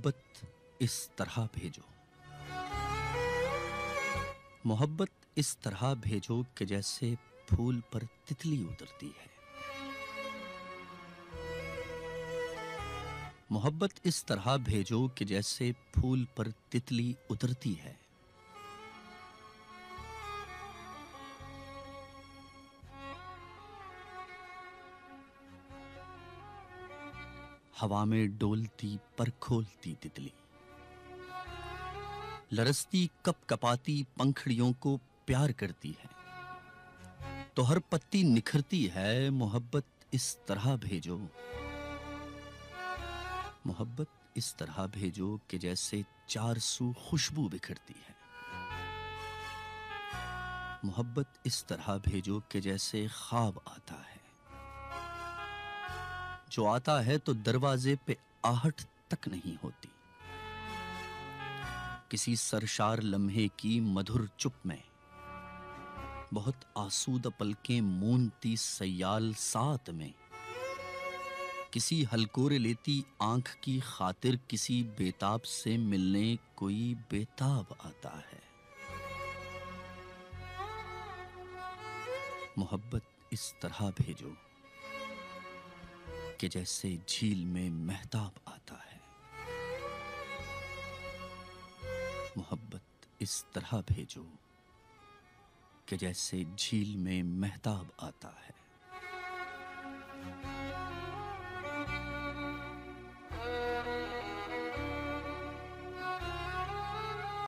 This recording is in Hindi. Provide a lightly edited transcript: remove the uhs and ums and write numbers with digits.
मोहब्बत इस तरह भेजो, मोहब्बत इस तरह भेजो कि जैसे फूल पर तितली उतरती है। मोहब्बत इस तरह भेजो कि जैसे फूल पर तितली उतरती है। हवा में डोलती पर खोलती तितली, लरसती कप कपाती पंखड़ियों को प्यार करती है, तो हर पत्ती निखरती है। मोहब्बत इस तरह भेजो, मोहब्बत इस तरह भेजो कि जैसे चार सू खुशबू बिखरती है। मोहब्बत इस तरह भेजो कि जैसे ख्वाब आता है, जो आता है तो दरवाजे पे आहट तक नहीं होती। किसी सरशार लम्हे की मधुर चुप में बहुत आसूदा पलकें मूंदती सयाल साथ में। किसी हलकोरे लेती आंख की खातिर किसी बेताब से मिलने कोई बेताब आता है। मोहब्बत इस तरह भेजो कि जैसे झील में महताब आता है। मोहब्बत इस तरह भेजो कि जैसे झील में महताब आता है।